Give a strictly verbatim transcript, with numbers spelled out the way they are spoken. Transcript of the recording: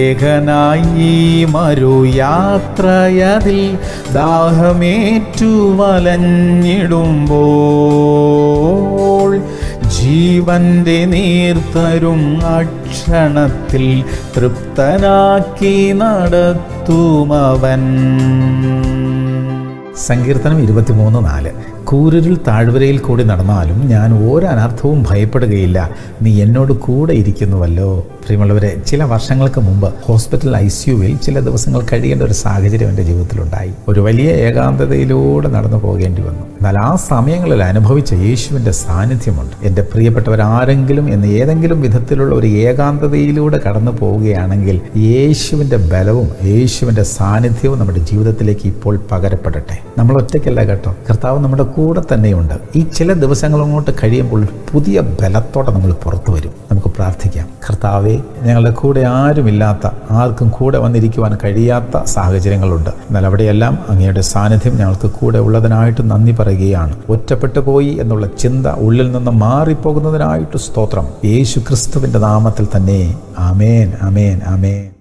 ഏകനായി മരുയാത്രയതിൽ ദാഹമേറ്റു വലഞ്ഞിടുമ്പോൾ ജീവന്റെ നീർത്തരും അക്ഷണത്തിൽ തൃപ്തനാക്കി നടത്തുമവൻ. സങ്കീർത്തനം ഇരുപത്തിമൂന്ന് നാല്. കൂരിരുൾ താഴ്വരയിൽ കൂടി നടന്നാലും ഞാൻ ഒരനർത്ഥവും ഭയപ്പെടുകയില്ല, നീ എന്നോട് കൂടെ ഇരിക്കുന്നുവല്ലോ. പ്രിയമുള്ളവരെ, ചില വർഷങ്ങൾക്ക് മുമ്പ് ഹോസ്പിറ്റൽ ഐ സിയുവിൽ ചില ദിവസങ്ങൾ കഴിയേണ്ട ഒരു സാഹചര്യം എൻ്റെ ജീവിതത്തിലുണ്ടായി. ഒരു വലിയ ഏകാന്തതയിലൂടെ നടന്നു പോകേണ്ടി വന്നു. എന്നാൽ ആ സമയങ്ങളിൽ അനുഭവിച്ച യേശുവിൻ്റെ സാന്നിധ്യമുണ്ട്. എൻ്റെ പ്രിയപ്പെട്ടവരാരെങ്കിലും എന്ന് ഏതെങ്കിലും വിധത്തിലുള്ള ഒരു ഏകാന്തതയിലൂടെ കടന്നു പോവുകയാണെങ്കിൽ യേശുവിൻ്റെ ബലവും യേശുവിൻ്റെ സാന്നിധ്യവും നമ്മുടെ ജീവിതത്തിലേക്ക് ഇപ്പോൾ പകരപ്പെടട്ടെ. നമ്മൾ ഒറ്റയ്ക്കല്ല കേട്ടോ, കർത്താവ് നമ്മുടെ കൂടെ തന്നെയുണ്ട്. ഈ ചില ദിവസങ്ങൾ അങ്ങോട്ട് കഴിയുമ്പോൾ പുതിയ ബലത്തോടെ നമ്മൾ പുറത്തു വരും. നമുക്ക് പ്രാർത്ഥിക്കാം. കർത്താവേ, ഞങ്ങളുടെ കൂടെ ആരുമില്ലാത്ത, ആർക്കും കൂടെ വന്നിരിക്കുവാൻ കഴിയാത്ത സാഹചര്യങ്ങളുണ്ട്. എന്നാൽ അവിടെയെല്ലാം അങ്ങയുടെ സാന്നിധ്യം ഞങ്ങൾക്ക് കൂടെ ഉള്ളതിനായിട്ട് നന്ദി പറയുകയാണ്. ഒറ്റപ്പെട്ടു പോയി എന്നുള്ള ചിന്ത ഉള്ളിൽ നിന്ന് മാറിപ്പോകുന്നതിനായിട്ട് സ്തോത്രം. യേശു ക്രിസ്തുവിൻ്റെ നാമത്തിൽ തന്നെ. ആമേൻ, ആമേൻ, ആമേൻ.